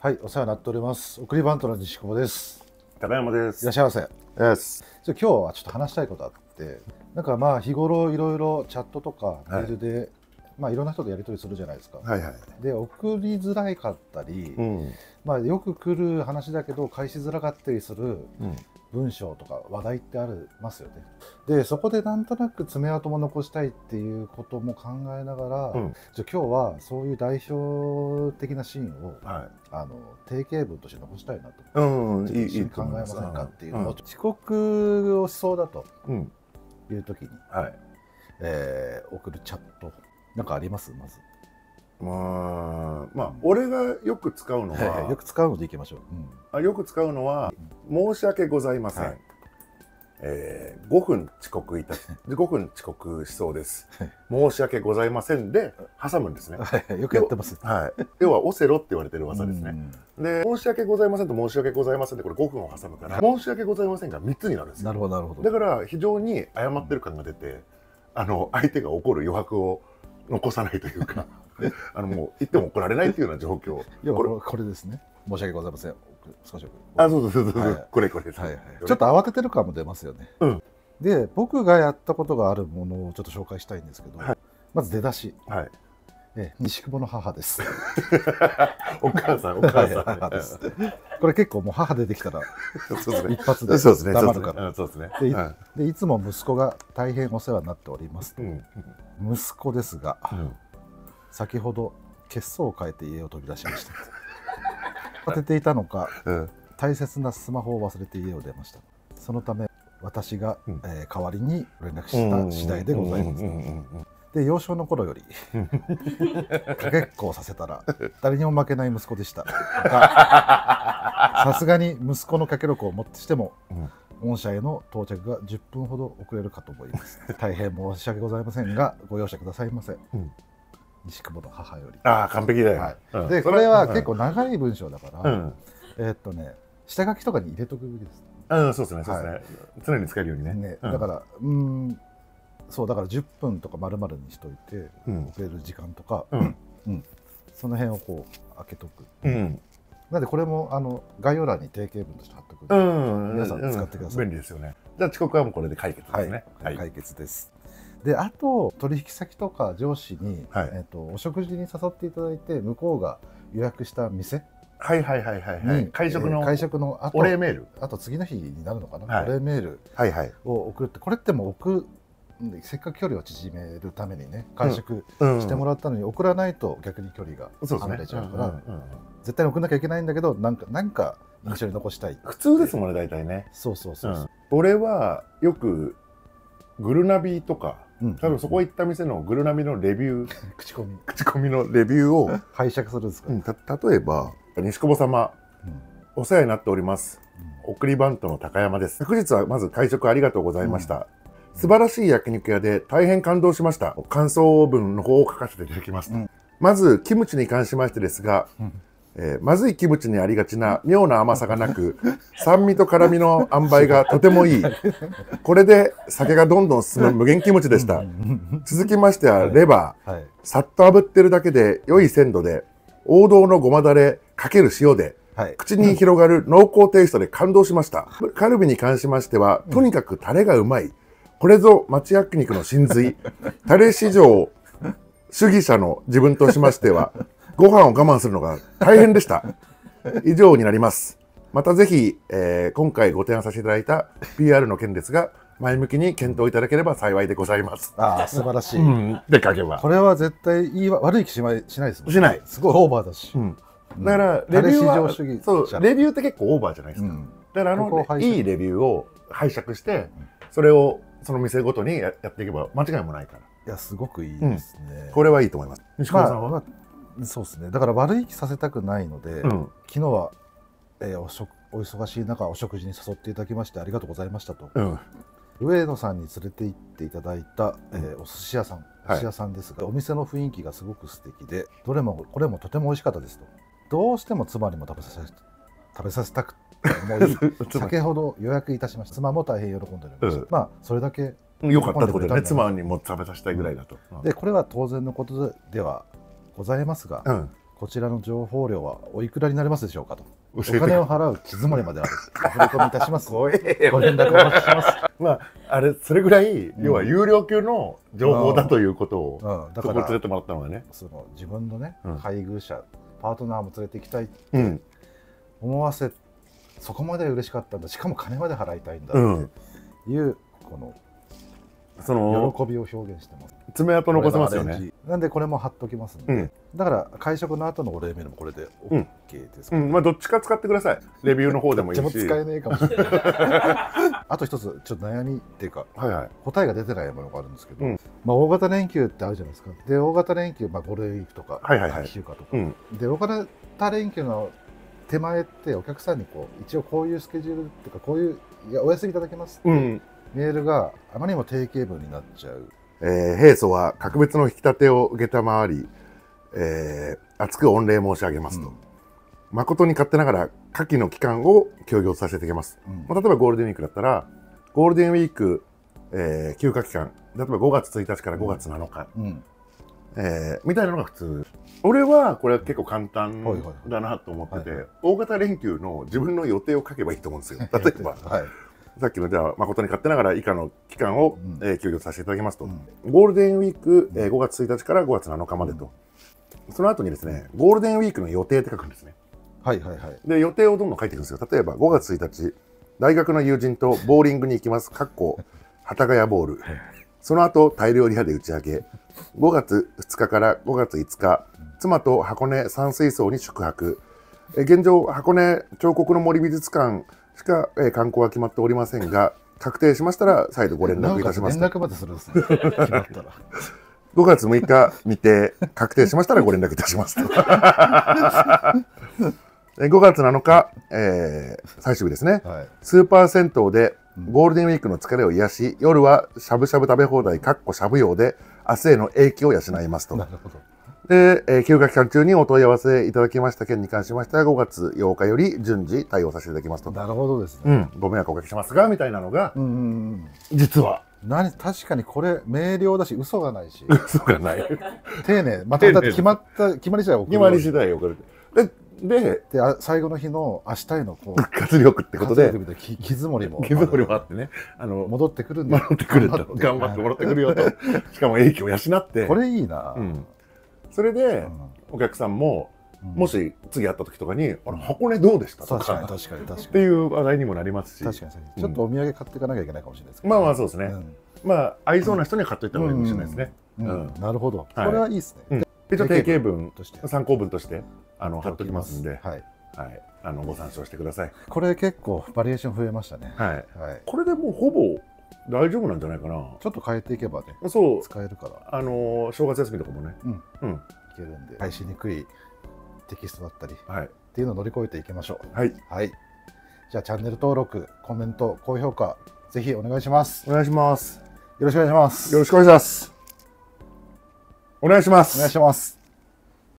はい、お世話になっております。送りバントの西久保です。 高山です。 いらっしゃいませ。 です。 今日はちょっと話したいことあって、なんかまあ日頃いろいろチャットとかメールで、まあいろんな人とやり取りするじゃないですか。 はいはい。 で、送りづらかったり、まあよく来る話だけど返しづらかったりする文章とか話題ってありますよね。で、そこでなんとなく爪痕も残したいっていうことも考えながら、じゃあ今日はそういう代表的なシーンを、定型文として残したいなと、一緒に考えませんかっていうのを、遅刻をしそうだという時に、送るチャットなんかあります？まず。 まあ俺がよく使うのは、 よく使うのでいきましょう。よく使うのは申し訳ございません。5分遅刻いた5分遅刻しそうです。申し訳ございませんで挟むんですね。 よくやってます。 要はオセロって言われてる技ですね。で、申し訳ございませんと申し訳ございませんでこれ5分を挟むから、申し訳ございませんが3つになるんですよ。 なるほどなるほど。 だから非常に謝ってる感が出て、相手が怒る余白を残さないというか。もう言っても怒られないっていうような状況。 これですね。申し訳ございません。少し。 そうこれです。 ちょっと慌ててる感も出ますよね。で、僕がやったことがあるものをちょっと紹介したいんですけど、まず出だし。西久保の母です。 お母さん母です。これ結構もう母出てきたら一発で黙るから。で、いつも息子が大変お世話になっております。息子ですが。先ほど血相を変えて家を飛び出しました。慌てていたのか、大切なスマホを忘れて家を出ました。そのため私が代わりに連絡した次第でございます。で、幼少の頃よりかけっこをさせたら誰にも負けない息子でしたが、さすがに息子のかけろこをもってしても御社への到着が10分ほど遅れるかと思います。大変申し訳ございませんがご容赦くださいませ。西久保の母より。 完璧だよ。 で、これは結構長い文章だから、下書きとかに入れとくべきです。 そうですね、そうですね。常に使えるようにね。 だから、そう、だから10分とか丸々にしといて、遅れる時間とか、その辺をこう開けとく。なんでこれも概要欄に定型文として貼っておく。皆さん使ってください。 便利ですよね。じゃあ遅刻はもうこれで解決ですね。 解決です。で、あと取引先とか上司にお食事に誘っていただいて向こうが予約した店に会食のお礼メール、 あと次の日になるのかな、お礼メールを送って、これってもうせっかく距離を縮めるためにね会食してもらったのに送らないと逆に距離が離れちゃうから絶対に送んなきゃいけないんだけど、なんか印象に残したい。 普通ですもんね、大体ね。 そう。 俺はよくグルナビとか多分そこ行った店のグルナビのレビュー、口コミのレビューを拝借するんですか。 例えば西久保様、お世話になっております、送りバントの高山です。昨日はまず会食ありがとうございました。素晴らしい焼肉屋で大変感動しました。感想文の方を書かせていただきます。まずキムチに関しましてですが、まずいキムチにありがちな妙な甘さがなく、酸味と辛みの塩梅がとてもいい。これで酒がどんどん進む無限キムチでした。続きましてはレバー、さっと炙ってるだけで良い鮮度で、王道のごまだれかける塩で、口に広がる濃厚テイストで感動しました。カルビに関しましては、とにかくタレがうまい。これぞ町焼肉の真髄。タレ市場主義者の自分としましては、ご飯を我慢するのが大変でした。以上になります。またぜひ、今回ご提案させていただいた PR の件ですが、前向きに検討いただければ幸いでございます。 素晴らしい。 で書けば。 これは絶対悪い気しないですもんね。 しない。 すごいオーバーだし。 だからレビューはレビューって結構オーバーじゃないですか。だからいいレビューを拝借して、それをその店ごとにやっていけば間違いもないから。 いや、すごくいいですね。 これはいいと思います。西川さんは？ そうですね。だから悪い気させたくないので、昨日はお忙しい中お食事に誘っていただきましてありがとうございましたと。上野さんに連れて行っていただいたお寿司屋さんですが、お店の雰囲気がすごく素敵で、これもとても美味しかったですと。どうしても妻にも食べさせたく思い先ほど予約いたしました。妻も大変喜んでおりました。まあそれだけ良かったってことでね、妻にも食べさせたいぐらいだと。 でこれは当然のことではございますが、ここちらの情報料はおいくらになりますでしょうかと。お金を払う気積もりまである。お振り込みいたします。ご連絡お待ちします。 まあ、あれ、それぐらい、要は有料級の情報だということを、 だからそこに連れてもらったのがね。 自分のね、配偶者、パートナーも連れて行きたいって思わせ、そこまで嬉しかったんだ。しかも金まで払いたいんだっていう、この、喜びを表現してます。 爪痕残せますよね。 なんでこれも貼っときますんで、だから会食の後のお礼メールもこれで OK ですか。 まあどっちか使ってください。レビューの方でもいいし。 どっちも使えねえかもしれない。あと一つちょっと悩みっていうか、答えが出てないものがあるんですけど、まあ大型連休ってあるじゃないですか。で大型連休、まあゴールデンウィークとか夏休暇とか、で大型連休の手前ってお客さんにこう一応こういうスケジュールっていうかこういうお休みいただけますって。メールがあまりにも定型文になっちゃう。 平素は格別の引き立てを承り、厚く御礼申し上げますと。誠に勝手ながら下記の期間を協業させていただきます。例えばゴールデンウィークだったら、ゴールデンウィーク、休暇期間、例えば5月1日から5月7日、みたいなのが普通。俺はこれは結構簡単だなと思ってて、大型連休の自分の予定を書けばいいと思うんですよ。例えば。さっきのじゃあ誠に勝手ながら以下の期間を休業させていただきますと。ゴールデンウィーク5月1日から5月7日までと。その後にですね、ゴールデンウィークの予定って書くんですね。で、予定をどんどん書いていくんですよ。例えば5月1日、大学の友人とボーリングに行きます。幡ヶ谷ボール。その後、タイ料理屋で打ち上げ。5月2日から5月5日、妻と箱根山水槽に宿泊。現状、箱根彫刻の森美術館しか観光は決まっておりませんが、確定しましたら再度ご連絡いたします。 連絡までするんですね。決まったら。 5月6日未定、確定しましたらご連絡いたします。5月7日、最終日ですね。スーパー銭湯でゴールデンウィークの疲れを癒し、夜はしゃぶしゃぶ食べ放題、しゃぶ用で明日への英気を養いますと。で、休暇期間中にお問い合わせいただきました件に関しましては、5月8日より順次対応させていただきますと。 なるほどですね。 ご迷惑おかけしますが、みたいなのが、実は。 確かにこれ、明瞭だし、嘘がないし。 嘘がない。 丁寧。まただって決まり次第送る。 決まり次第送る。で、 最後の日の明日へのこう活力ってことで、 気積もりもあってね、 戻ってくるんだ。 戻ってくると。頑張って戻ってくるよと。しかも英気を養って。 これいいな。 それで、お客さんも、もし次会った時とかに、箱根どうでしたとか、っていう話題にもなりますし。 確かに。ちょっとお土産買っていかなきゃいけないかもしれないですけど。まあそうですね。まあ、合いそうな人には買っといた方がいいかもしれないですね。 なるほど。これはいいですね。 一応定型文として、参考文として、貼っときますんで、ご参照してください。 これ結構バリエーション増えましたね。 これでもうほぼ大丈夫なんじゃないかな。 ちょっと変えていけばね、 そう使えるから。 正月休みとかもね、 いけるんで、返しにくいテキストだったりっていうのを乗り越えていきましょう。じゃあチャンネル登録、コメント、高評価ぜひお願いします。 お願いします。 よろしくお願いします。 よろしくお願いします。お願いします。 お願いします。